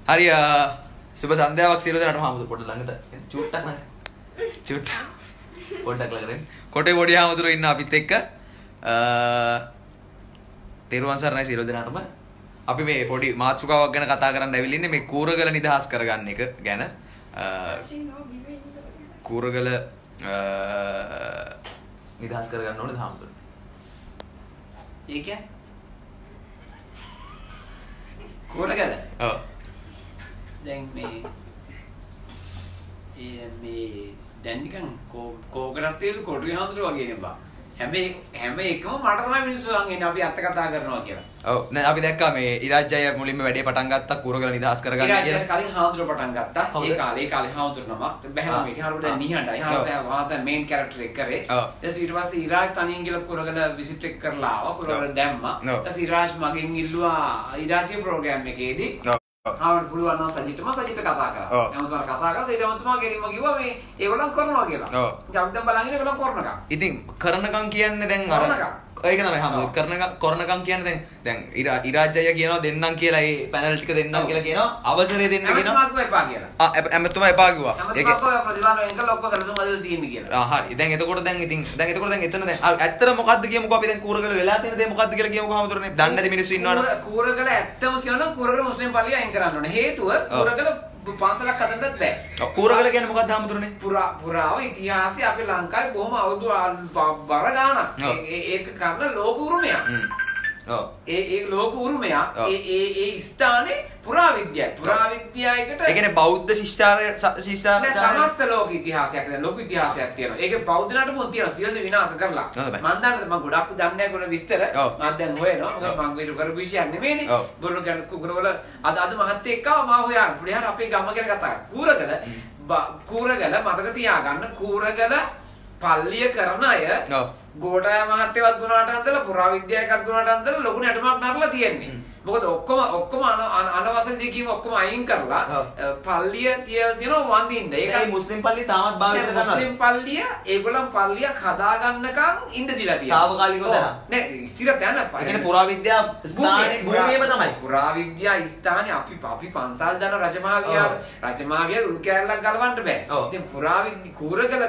හරි සුබ සන්ධ්‍යාවක් සියලු දෙනාටම හාමුදුරුවෝ පොඩ්ඩක් ළඟට චුට්ටක් නෑ. චුට්ටක් පොඩ්ඩක් ළඟට. කොටේ පොඩි හාමුදුරුවෝ ඉන්න අපිත් එක්ක. තෙරුවන් සරණයි සියලු දෙනාටම. අපි මේ පොඩි මාතෘකාවක් ගැන කතා කරන්න ඇවිල්ලා ඉන්නේ මේ කූරගල නිදහස් කරගන්න එක ගැන. කූරගල නිදහස් කරගන්න ඕනේ හාමුදුරුවෝ. ඒ කියන්නේ කූරගල. ඔව්. දැන් මේ දැන් නිකන් කෝකරත් තේලු කොටුවේ හාමුදුරුවෝ වගේ නේ බා. හැම එකම මට තමයි මිනිස්සු අහන්නේ අපි අත කතා කරනවා කියලා. ඔව් නෑ අපි දැක්කා මේ ඉරාජ්ජය මුලින්ම වැඩේ පටන් ගත්තා කූරගල නිදහස් කරගන්න කියලා. ඉරාජ්ජය කලින් හාමුදුරුවෝ පටන් ගත්තා. ඒ කාලේ හාමුදුරුවෝ නමක් බැහැම මිටි හරුවට දැන් නිහඬයි. හාමුදුරුවෝ වාත මේන් කැරක්ටර් එක කරේ. ඊට පස්සේ ඉරාජ් තනියෙන් ගිහලා කූරගල විසිට් එක කරලා ආවා. කූරගල දැම්මා. ඊට ඉරාජ් මගෙන් ඉල්ලුවා ඉරාජ්ගේ ප්‍රෝග්‍රෑම් එකේදී ආවට පුළුවන් නම් සජිත්ම සජිත් කතා කරා. එමතුමා කතා කරා. ඒ එමතුමා ගෙලින්ම කිව්වා මේ ඒගොල්ලන් කරනවා කියලා. ඉතින් අපි දැන් බලන් ඉන්නේ ඒගොල්ලන් කරනකම්. ඉතින් කරනකම් කියන්නේ දැන් අර ඒක තමයි හම්බුනේ කරනකම් කියන්නේ දැන් ඉරාජ්ජය කියනවා දෙන්නම් කියලා ඒ පැනල් ටික දෙන්නම් කියලා කියනවා අවසරය දෙන්න කියනවා. එපා කියලා. එමතුමා එපා කිව්වා. ඒක ප්‍රතිවාද වෙනකල් ඔක්කොම කරලා මදල් තියෙන්නේ කියලා. හරි. දැන් එතකොට දැන් එතන දැන් ඇත්තට මොකද්ද කියමුකෝ අපි දැන් කූරගල වෙලා තියෙන දේ මොකද්ද කියලා කියමුකෝ හමුදුරනේ. දන්නේ නැති මිනිස්සු ඉන්නවනේ. කූරගල ඇත්තම කියනවා කූරගල මුස්ලිම් පල්ලිය අයින් කරන්න ඕනේ. හේතුව කූරගල පන්සලක් හදන්නත් බෑ. කූරගල කියන්නේ මොකක්ද හමුදුරනේ? පුරාව ඉතිහාසය අපේ ලංකාවේ බොහොම අවුරුදු බර ගාණක්. ඒක කරන ලෝක උරුමයක්. ඒ ලෝක උරුමයක් ඒ ස්ථානේ පුරාවිද්‍යායකට ඒ කියන්නේ බෞද්ධ ශිෂ්ටාචාරය සමස්ත ලෝක ඉතිහාසයක් දැන් ලෝක ඉතිහාසයක් තියෙනවා. ඒක බෞද්ධ නාටකෙම තියෙනවා. සියලු විනාශ කරලා. මම දන්නේ මම ගොඩක් දන්නේ නැහැ කොන විස්තර. මම දැන් හොයනවා. මොකද මම විතර කරපු විශයක් නෙමෙයිනේ. බොරු කියන කුකුරවල අද මහත්තයෙක් එක්කව මම හොයන. පුරිහාර අපේ ගම ගැන කතා කරා. කූරගල මතක තියාගන්න කූරගල පල්ලිය කරන අය ගෝඨාය මහත්තයවත් ගුණාට අන්දලා පුරාවිද්‍යාවකත් ගුණාට අන්දලා ලොකු නැටුමක් නරලා තියෙන්නේ. මොකද ඔක්කොම අනවසර දෙකීම ඔක්කොම අයින් කරලා පල්ලිය තියෙනවා වඳින්න. ඒකයි මුස්ලිම් පල්ලිය තාමත් භාවිත කරනවා. මුස්ලිම් පල්ලිය ඒගොල්ලන් පල්ලියක් හදා ගන්නකම් ඉන්න දීලා තියෙනවා. තාවකාලිකව දරන. නෑ ස්ථිර තැන. ඒ කියන්නේ පුරාවිද්‍යා ස්ථානේ භූමියම තමයි. පුරාවිද්‍යා ස්ථානේ අපි පන්සල් දන රජමහා විහාර උළු කෑල්ලක් ගලවන්න බෑ. ඉතින් කූරගල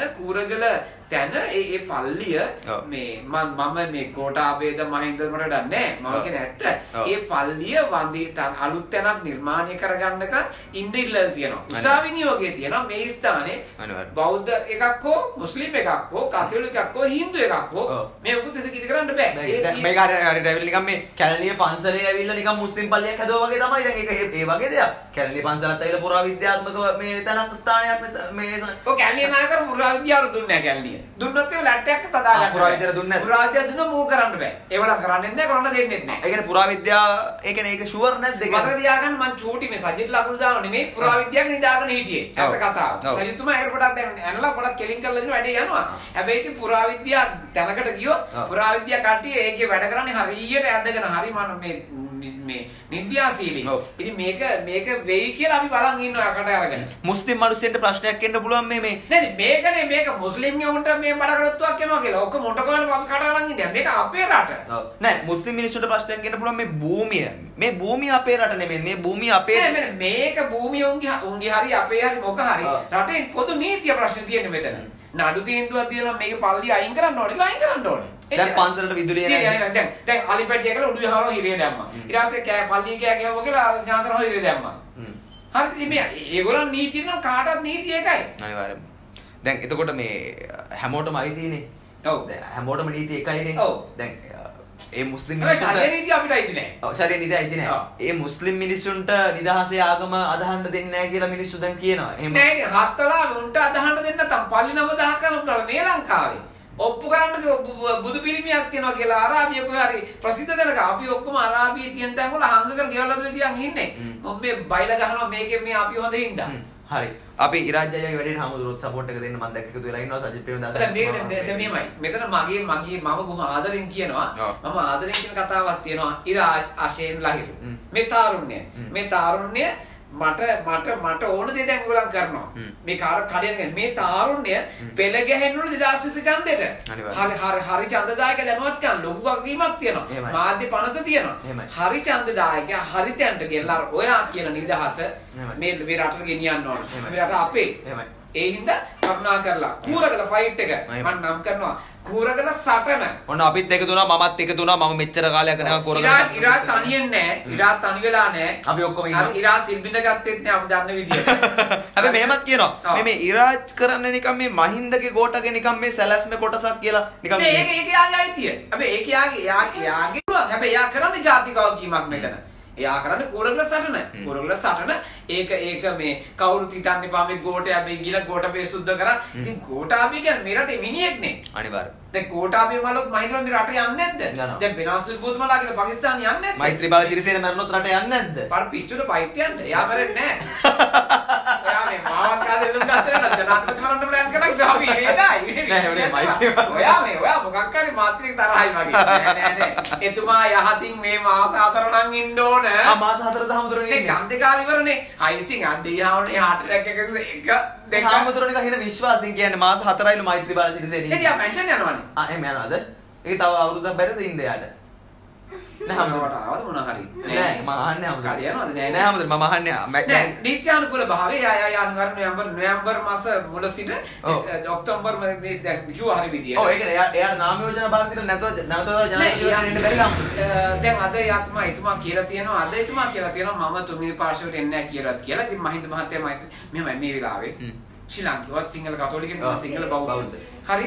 තැන ඒ පල්ලිය මේ මම මේ ගෝඨාභේද මහින්දමට දන්නේ නෑ. මම කියන්නේ ඇත්ත. ඒ පල්ලිය වන්දි අලුත් තැනක් නිර්මාණය කරගන්නක ඉන්න ඉල්ලලා තියෙනවා. උසාවි නියෝගයේ තියෙනවා මේ ස්ථානේ බෞද්ධ එකක් හෝ මුස්ලිම් එකක් හෝ කතෝලික එකක් හෝ හින්දු එකක් හෝ මේ උකුත් ඉදි කරන්න බෑ. මේක හරියට ඇවිල්ලා නිකන් මේ කැලණිය පන්සලේ ඇවිල්ලා නිකන් මුස්ලිම් පල්ලියක් හදුවා වගේ තමයි. දැන් ඒක ඒ වගේ දෙයක්. කැලණිය පන්සලත් ඇවිල්ලා පුරාවිද්‍යාත්මක මේ තැනක් ස්ථානයක් මේ ඔය කැලණිය නායකර පුරාවිද්‍යාව දුන්නේ නැහැ කැලණිය. දුන්නොත් ඒ ලැට්ටයක් තදා ගන්න. පුරාවිද්‍යාව දුන්නේ නැහැ. පුරාවිද්‍යාව දුන්න මූ කරන්න බෑ. ඒවල කරන්නේ නැහැ කරන්න දෙන්නේ නැහැ. ඒ කියන්නේ පුරාවිද්‍යාව ඒ කියන්නේ ඒක ෂුවර් නැද්ද ඒක? මතක තියාගන්න මං චූටි මේ සජිත් ලකුණු දානවා නෙමෙයි පුරාවිද්‍යාවක නිදාගෙන හිටියේ. ඇත්ත කතාව. සජිත්තුමා ඒක පොඩක් දැන් ඇනලා පොඩක් කෙලින් කරලා දෙන වැඩේ යනවා. හැබැයි ඉතින් පුරාවිද්‍යාව තැනකට ගියොත් පුරාවිද්‍යාව කට්ටිය ඒකේ වැඩ කරන්නේ හරියට ඇදගෙන හරි මේ නිද්‍යාශීලී. ඉතින් මේක වෙයි කියලා අපි බලන් ඉන්නවා කට අරගෙන. මුස්ලිම් මිනිස්සුන්ට ප්‍රශ්නයක් එන්න පුළුවන් මේ නෑ මේකනේ මේක මුස්ලිම් යොන්ට මේ බඩ කරත්තුවක් යනවා කියලා. ඔක්කොම මොටකවන අපි කට අරන් ඉන්නේ. මේක අපේ රට. නෑ මුස්ලිම් මිනිස්සුන්ට ප්‍රශ්නයක් එන්න පුළුවන් මේ භූමිය. මේ භූමිය අපේ රට නෙමෙයි. මේ භූමිය අපේ නෑ මේක භූමිය උන්ගේ හරි අපේ හරි මොක හරි රටේ පොදු නීතිය ප්‍රශ්න තියෙන්නේ මෙතන. නඩු තීන්දුවක් දිනනවා මේක පල්ලිය අයින් කරන්න ඕනේ කියලා අයින් කරන්න ඕනේ. දැන් පන්සලට විදුලිය නැහැ. දැන් අලිපැටිය කියලා උඩු යහරෝ හිරේ දැම්මා. ඊට පස්සේ පල්ලිය කෑ ගැහුවා කියලා ඥාසරෝ හිරේ දැම්මා. හරි මේ ඒගොල්ලන් නීතිය නම් කාටවත් නීතිය එකයි. අනිවාර්යයෙන්ම. දැන් එතකොට මේ හැමෝටම අයිතිනේ. ඔව්. දැන් හැමෝටම නීතිය එකයිනේ. ඔව්. දැන් ඒ මුස්ලිම් මිනිස්සුන්ට ශරීර නීතිය අපිට අයිති නෑ. ඔව් ශරීර නීතිය අයිති නෑ. ඒ මුස්ලිම් මිනිස්සුන්ට නිදහසේ ආගම අදහන්න දෙන්නේ නැහැ කියලා මිනිස්සු දැන් කියනවා. එහෙම නෑ නේ හත්වලා උන්ට අදහන්න දෙන්න නැත්නම් පල්ලි 9000ක් කරලා මේ ලංකාවේ ඔප්පු කරන්න බුදු පිළිමයක් තියෙනවා කියලා අරාබිය කොහේ හරි ප්‍රසිද්ධ තැනක අපි ඔක්කොම අරාබියේ තියෙන තැන් වල හංග කර ගෙවල් වල තියන් ඉන්නේ. ඔබේ බයිලා ගහනවා මේකෙන් මේ අපි හොඳ හින්දා. හරි. අපි ඉරාජ්ජයගේ වැඩේට හමුදුරුවොත් සපෝට් එක දෙන්න මම දැක්ක එකතු වෙලා ඉන්නවා සජිත් ප්‍රේමදාස. දැන් මෙහෙමයි. මෙතන මම බොහොම ආදරෙන් කියනවා. මම ආදරෙන් කියන කතාවක් තියෙනවා. ඉරාජ් අෂේන් ලහිරු. මේ තාරුණ්‍ය මට ඕන දේ දැන් ඔයගොල්ලන් කරනවා. මේ කඩේන මේ තාරුණ්‍ය පෙළ ගැහෙන්න ඕන 2020 ඡන්දෙට. හරි ඡන්දදායක දැනුවත්කම් ලොකු වගකීමක් තියෙනවා. මාධ්‍ය පනත තියෙනවා. හරි ඡන්දදායක හරි තැනට ගෙනලා ඔයා කියන නිදහස මේ රටට ගෙනියන්න ඕන. මේ රට අපේ. ඒ හින්දා කරුණා කරලා කූරගල ෆයිට් එක මම නම් කරනවා. කූරගල සටන. ඔන්න අපිත් එකතු වුණා මමත් එකතු වුණා මම මෙච්චර කාලයක් නෑ කූරගල. ඉරා තනියෙන් නෑ. ඉරා තනි වෙලා නෑ. අපි ඔක්කොම ඉන්නවා. ඉරා සිල්බින්ද ගත්තෙත් නෑ අපි දන්න විදියට. හැබැයි මෙහෙමත් කියනවා. මේ ඉරාජ් කරන්නේ නිකන් මේ මහින්දගේ ගෝටගේ නිකන් මේ සැලැස්මේ කොටසක් කියලා නිකන් මේ ඒක යාගේ අයිතිය. හැබැයි ඒක යාගේ හැබැයි යා කරන්නේ ජාතික වගකීමක් මෙතන. එයා කරන්නේ කූරගල සටන. කූරගල සටන ඒක මේ කවුරුත් හිතන්න එපා මේ ගෝඨාභය ගිල ගෝඨාභය සුද්ධ කරා. ඉතින් ගෝඨාභය කියන්නේ මේ රටේ මිනිහෙක් නේ. අනිවාර්යයෙන්. දැන් ගෝඨාභය මලොත් මහින්දලා මේ රට යන්නේ නැද්ද? දැන් බෙනාසිල් බුතුමලා කියලා පාකිස්තාන යන්නේ නැද්ද? මෛත්‍රීපාල සිරිසේන මරනොත් රට යන්නේ නැද්ද? පාර පිස්සුට පයිත් යන්නේ. එයා මරන්නේ නැහැ. එයා මේ මාවත් කාදෙලුම් ගත්තේ නැද්ද? ජනාධිපති මරන්න ප්ලෑන් කරා අපි ඉරේදායි. නෑ මෛත්‍රීපාල. ඔයා මොකක් හරි මාත්‍රික තරහයි වගේ. නෑ. එතුමා යහතින් මේ මාස 4 නම් ඉන්න ඕන. මාස 4 දහමුදුරනේ ඉන්නේ. ඒ ඡන්දේ කාලේ ඉවරනේ. අයිසින් අන්දියාවනේ හાર્ට් අටැක් එකක දෙක දහමුදුරනේ කහින විශ්වාසයෙන් කියන්නේ මාස 4යිලු මෛත්‍රීපාල සිරිසේන. ඒක යා පෙන්ෂන් යනවනේ. එහෙම යනවාද? ඒක තව අවුරුද්දක් බැරිද ඉන්න යාට? නෑ හම්දුරට ආවද මොන හරි? නෑ මම අහන්නේ හම්දුර. කාලේ යනවද නෑ නෑ හම්දුර මම අහන්නේ නෑ නීත්‍යානුකූල භාවය නොවැම්බර් මාස මුල සිට ඔක්තෝබර් මේ දැන් කිව්වා හරි විදියට. ඔව් ඒකනේ එයාට නාම යෝජනා බාර දීලා නැතව ජනාධිපති යන්න බැරි ගම. දැන් අද එතුමා කියලා තියෙනවා මම තුන්වෙනි පාර්ශවයට එන්නේ නැහැ කියලා. ඉතින් මහින්ද මහත්තයා මෙහෙමයි මේ වෙලාවේ ශ්‍රී ලංකාවත් සිංහල කතෝලික සිංහල බෞද්ධ. හරි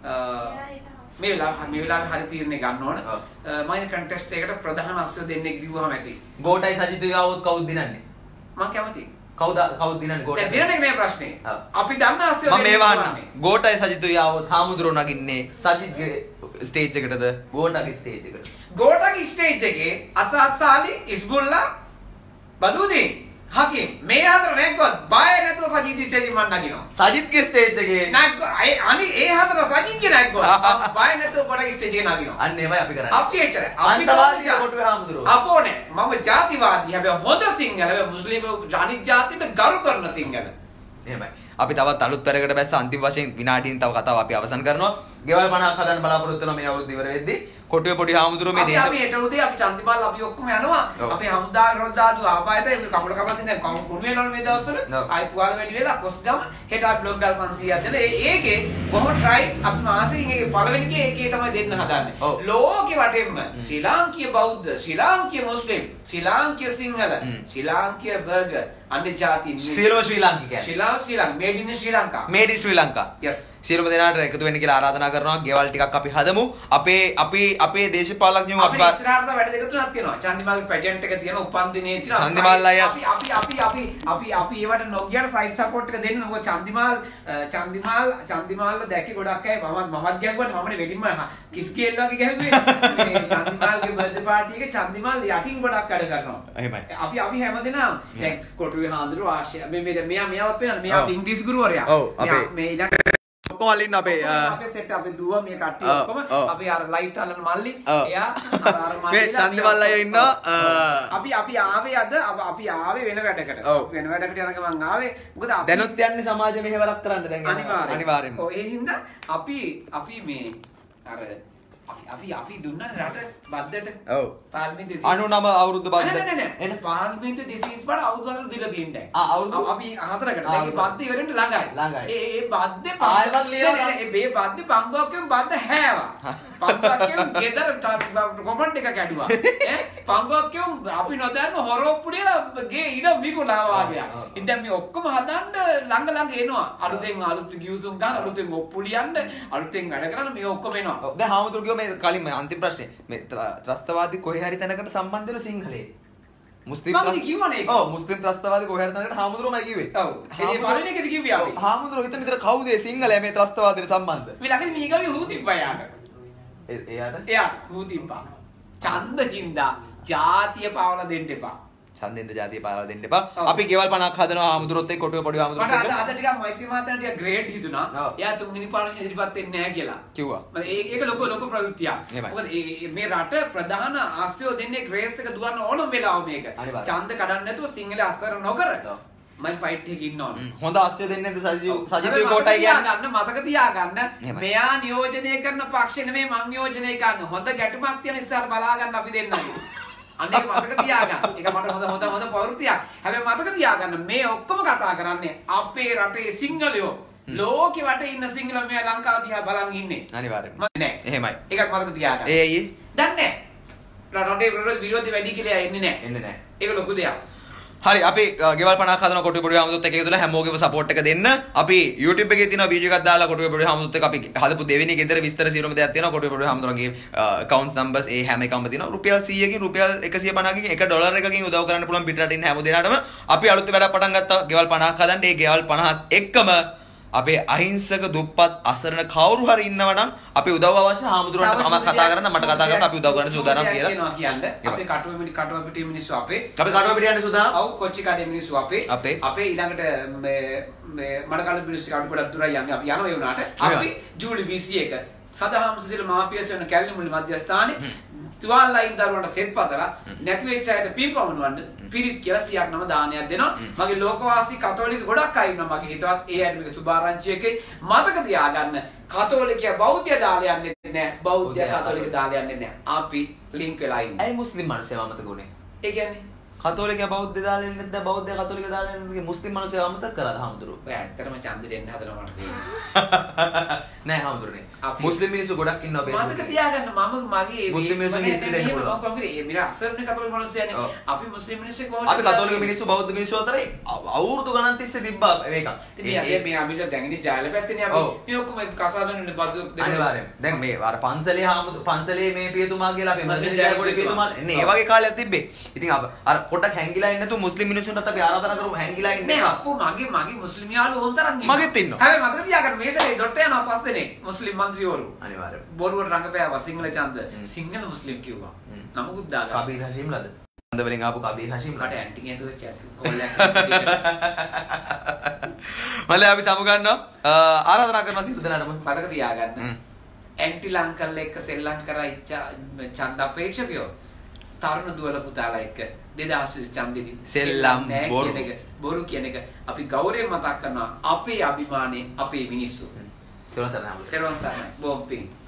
මේ වෙලාවේ හරි තීරණය ගන්න ඕන. මයින් කන්ටෙස්ට් එකට ප්‍රධාන අස්සය දෙන්නෙක් දිව්වහම ඇති. ගෝටයි සජිතුයි ආවොත් කවුද දිනන්නේ? මම කැමතියි. කවුද දිනන්නේ ගෝටයි? දැන් දිනන්නේ මේ ප්‍රශ්නේ. අපි දන්න අස්සය මම මේ වහන්න. ගෝටයි සජිතුයි ආවොත් හාමුදුරුවෝ නගින්නේ සජිත්ගේ ස්ටේජ් එකටද ගෝටගේ ස්ටේජ් එකට? ගෝටගේ ස්ටේජ් එකේ අසහත් සාලි ඉස්බුල්ලා බදුදීන් හකිම් මේ හතර නැග්ගොත් බය නැතුව සජිත් ස්ටේජ් එක මන් නගිනවා. සජිත්ගේ ස්ටේජ් එකේ නැග්ග අනේ ඒ හතර සජිත්ගේ නැග්ගොත් බය නැතුව ගෝටගේ ස්ටේජ් එක නගිනවා. අන්න ඒවයි අපි කරන්නේ. අපි එච්චරයි. අන්තවාදී කොටුවේ හාමුදුරුවෝ. අපෝ නේ මම ජාතිවාදී හැබැයි හොඳ සිංහල හැබැයි මුස්ලිම් අනිත් ජාතින්ට ගරු කරන සිංහල. එහෙමයි. අපි තවත් අලුත් වැඩකට බැස්ස අන්තිම වශයෙන් විනාඩියෙන් තව කතාව අපි අවසන් කරනවා. ගෙවල් 50ක් හදන්න බලාපොරොත්තු වෙනවා මේ අවුරුද්ද ඉවර වෙද්දී. කොටුවේ පොඩි හාමුදුරුවෝ මේ දේශ අපි හෙට උදේ අපි චන්දිමාල් අපි ඔක්කොම යනවා. අපි හමුදා රොද්දාදු ආපායතේ මේ කමල කමත් ඉඳන් කුණු වෙනවනේ මේ දවස්වල. ආයි පුවාල වැඩි වෙලා කොස්ගම හෙට අපි බ්ලොග් ගල් 500ක් දෙලා ඒකේ බොහොම try අපි මාසෙකින් ඒකේ පළවෙනි එකේ තමයි දෙන්න හදන්නේ. ලෝකෙ වටෙම ශ්‍රී ලාංකීය බෞද්ධ, ශ්‍රී ලාංකීය මුස්ලිම්, ශ්‍රී ලාංකීය සිංහල, ශ්‍රී ලාංකීය බර්ගර් අන්‍ය ජාති සියලුම ශ්‍රී ලාංකිකයන්. ශ්‍රී Lanka made in Sri Lanka. made in Sri Lanka. yes. සියලුම දෙනාට එකතු වෙන්න කියලා ආරාධනා කරනවා. ගෙවල් ටිකක් අපි හදමු. අපේ දේශපාලඥයෝ අපි ඉස්සරහට වැඩ දෙක තුනක් තියෙනවා. චන්දිමාල්ගේ ප්‍රෙජන්ට් එක තියෙනවා. උපන් දිනේ තියෙනවා. චන්දිමාල් අයියා අපි ඒවට නොගියට සයිඩ් සපෝට් එක දෙන්න. මොකද චන්දිමාල්ව දැක්කේ ගොඩක් අය මමත් ගැහුවා. මමනේ වෙඩින්ම කිස් කේල් වගේ ගැහුවේ. මේ චන්දිමාල්ගේ බර්ත්ඩේ පාටි එක චන්දිමාල් යටින් ගොඩක් වැඩ කරනවා. එහෙමයි. අපි හැමදෙනාම දැන් කොටුවේ හාමුදුරුවෝ ආශය මෙයාවත් වෙනවා. මෙයා ඉංග්‍රීසි ගුරුවරයා. ඔව් අපේ මේ ඔක්කොම අල්ලින්න අපේ සෙට් අපේ දුව මේ කට්ටිය ඔක්කොම අපි අර ලයිට් අල්ලන මල්ලි එයා අර මල්ලි මේ චන්දිමල් අය ඉන්නවා අපි ආවේ අද අපි ආවේ වෙන වැඩකට යන ගමන් ආවේ මොකද දැනුත් යන්නේ සමාජ මෙහෙවරක් කරන්න දැන් අනිවාර්යෙන්ම ඔය හින්දා අපි මේ අර අපි දුන්නා රට බද්දට ඔව් පාර්ලිමේන්තු 99 අවුරුදු බද්ද නෑ එන පාර්ලිමේන්තු 220 බඩ අවුරුදු දීලා තියෙන්නේ අවුරුදු අපි හතරකට දැන් මේ බද්ද ඉවරෙන්න ළඟයි ඒ බද්දේ ආයෙත් ලියනවා ඒ බද්දේ පංගුවක්කම බද්ද හැවා පංගුවක්කම ගෙදර කොමන්ට් එක කැඩුවා පංගුවක්කම අපි නොදන්න හොරොප්පුඩියලා ගේ ඉඩ විකුණා වගේ ඉතින් මේ ඔක්කොම හදන්න ළඟ එනවා අලුත් ගිවිසුම් ගන්න අලුතෙන් ඔප්පු ලියන්න අලුතෙන් වැඩ කරන්න මේ ඔක්කොම එනවා දැන් හාමුදුරුවෝ මේ කලින් අන්තිම ප්‍රශ්නේ මේ ත්‍රස්තවාදී කොහේ හරි තැනකට සම්බන්ධ වෙන සිංහලේ මුස්ලිම් මුස්ලිම් ත්‍රස්තවාදී කොහේ හරි තැනකට හාමුදුරුවෝමයි කිව්වේ. ඔව්. ඒ පළවෙනි එකද කිව්වේ අපි. හාමුදුරුවෝ හිතන විතර කවුද මේ සිංහලයා මේ ත්‍රස්තවාදීට සම්බන්ධ? මේ ළඟදී මීගාවේ හූ තිබ්බා යාට. එයාට? එයාට හූ තිබ්බා. ඡන්ද හින්දා ජාතිය පාවලා දෙන්න එපා. ඡන්දෙන්ද ජාතිය පාරවල් දෙන්න එපා. අපි ගෙවල් 50ක් හදනවා ආමුදුරොත් එක්ක කොටුවේ පොඩි ආමුදුරොත් එක්ක. මට අද ටිකක් මෛත්‍රී මහත්තයාට ටිකක් ග්‍රේඩ් හිතුණා. එයා තුන්වෙනි පාර්ශ්වයෙන් ඉදිරිපත් වෙන්නේ නැහැ කියලා. කිව්වා. ඒක ලොකු ප්‍රවෘත්තියක්. මොකද මේ රට ප්‍රධාන ආශ්‍රය දෙන්නේ ග්‍රේස් එක දුවන්න ඕනම වෙලාව මේක. ඡන්ද කඩන්න නැතුව සිංහල අසර නොකර මම ෆයිට් එකේ ඉන්න ඕන. හොඳ ආශ්‍රය දෙන්නේ නැද්ද සජිතුයි කොටයි කියන්නේ. මතක තියාගන්න. මෙයා නියෝජනය කරන පක්ෂ නෙමෙයි මං නියෝජනය කරන්නේ. හොඳ ගැටුමක් තියෙන ඉස්සර බලා ගන්න අපි දෙන්නගේ. අන්න ඒක මතක තියාගන්න. ඒක මට හොඳ ප්‍රවෘත්තියක්. හැබැයි මතක තියාගන්න මේ ඔක්කොම කතා කරන්නේ අපේ රටේ සිංහලයෝ. ලෝකෙ වටේ ඉන්න සිංහලෝ මේ ලංකාව දිහා බලන් ඉන්නේ. අනිවාර්යෙන්ම. නෑ. එහෙමයි. ඒකත් මතක තියාගන්න. ඒ අයියේ. දන්නේ නෑ. රටේ විරෝධී වැඩි කියලා එන්නේ නෑ. එන්නේ නෑ. ඒක ලොකු දෙයක්. හරි අපි ගෙවල් 50ක් හදන කොටුවේ පොඩි ආමුදුත් එක එකතුලා හැමෝගෙම සපෝට් එක දෙන්න. අපි YouTube එකේ තියෙන වීඩියෝ එකක් දාලා කොටුවේ පොඩි ආමුදුත් එක අපි හදපු දෙවෙනි ගෙදර විස්තර සියලුම දෙයක් තියෙනවා. කොටුවේ පොඩි ආමුදුරන්ගේ account numbers ඒ හැම එකම තියෙනවා. රුපියල් 100කින් රුපියල් 150කින් එක ඩොලර් එකකින් උදව් කරන්න පුළුවන් පිටරට ඉන්න හැම දෙනාටම. අපි අලුත් වැඩක් පටන් ගත්තා. ගෙවල් 50ක් හදන්න. ඒ ගෙවල් 50ත් එක්කම අපේ අහිංසක දුප්පත් අසරණ කවුරු හරි ඉන්නවා නම් අපි උදව් අවශ්‍ය හාමුදුරන්ට මම කතා කරන්න මට කතා කරන්න අපි උදව් කරන්න සූදානම් කියලා කියන්නේ අපේ කටුව පිටිය මිනිස්සු අපේ අපි කටුව පිටිය යන්නේ සූදානම් ඔව් කොච්චි කඩේ මිනිස්සු අපේ ඊළඟට මේ මඩකල මිනිස්සු කඩු ගොඩක් දුරයි යන්නේ අපි යනවා ඒ උනාට අපි ජූලි 21 සදහම් සිසිල මාපියස වෙන කැලණිමුල්ලි මධ්‍යස්ථානයේ තුවාල ලයින් දරුවන්ට සෙත් පතලා නැති වෙච්ච අයට පින්පවනවන්න පිරිත් කියලා 100ක් නම දානයක් දෙනවා. මගේ ලෝකවාසී කතෝලික ගොඩක් අය ඉන්නවා. මගේ හිතවත් ඒ අයට මේක සුභාරංචි එකේ මතක තියාගන්න. කතෝලිකයා බෞද්ධය දාලා යන්නේ නැහැ. බෞද්ධය කතෝලික දාලා යන්නේ නැහැ. අපි ලින්ක් වෙලා ඉන්නේ. අය මුස්ලිම් මිනිස්සු අමතක උනේ. ඒ කියන්නේ කතෝලිකයා බෞද්ධය දාලා ඉන්නේ නැද්ද? බෞද්ධය කතෝලික දාලා ඉන්නේ මුස්ලිම් මිනිස්සු අමතක කරාද හාමුදුරුවෝ? ඔය ඇත්තටම ඡන්ද දෙන්න හදනවා මට තේරෙනවා. නෑ හාමුදුරුවනේ. මුස්ලිම් මිනිස්සු ගොඩක් ඉන්නවා බේස්. මතක තියාගන්න මම මගේ මුස්ලිම් මිනිස්සු හිතේ දෙන්න පුළුවන්. කොහොමද මේ මිල අසරණ කතෝලික මිනිස්සු යන්නේ. අපි මුස්ලිම් මිනිස්සු කොහොමද? අපි කතෝලික මිනිස්සු බෞද්ධ මිනිස්සු අතරේ අවුරුදු ගණන් තිස්සේ තිබ්බා මේක. ඉතින් මේ අපිට දැන් ජාල පැත්තේනේ අපි මේ ඔක්කොම කසාවෙන්නේ බදු අනිවාර්යෙන්. දැන් මේ අර පන්සලේ මේ පියතුමා කියලා අපි මස්ජිද් ජයකොඩි පියතුමා එන්නේ ඒ වගේ කාලයක් තිබ්බේ. ඉතින් අර පොඩක් හැංගිලා ඉන්නේ නැතු මුස්ලිම් මිනිස්සුන්ටත් අපි ආරාධනා කරමු හැංගිලා ඉන්නේ. නෑ අප්පු මගේ මුස්ලිම් යාළුවෝ ඕන් තරම් ඉන්නවා. මගෙත් ඉන්නවා. හැබැයි මතක තියාගන්න මේ සැරේ ඩොට් යනවා පස් දෙනෙක් මුස්ලිම් මන්ත්‍රීවරු. අනිවාර්යෙන්. බොරුවට රංගපෑවා සිංහල ඡන්ද. සිංහල මුස්ලිම් කිව්වා. නමකුත් දාගන්න. කබීර් හෂීම්ලාද? ඡන්ද වලින් ආපු කබීර් හෂීම්ලා. මට ඇන්ටි ගෙන්දුව chat කෝල් එකක්. මල්ලේ අපි සමු ගන්නවා. ආරාධනා කරනවා සිද්ධ දෙනාටම. මතක තියාගන්න. ඇන්ටි ලංකල් එක්ක සෙල්ලම් කරා ඡන්ද අපේක්ෂකයෝ. තරුණ දුවල පුතාලා එක්ක 2020 ඡන්දෙදි සෙල්ලම් බොරු කියන එක අපි ගෞරවයෙන් මතක් කරනවා අපේ අභිමානේ අපේ මිනිස්සු. තෙරුවන් සරණයි. තෙරුවන් සරණයි. බොම්පින්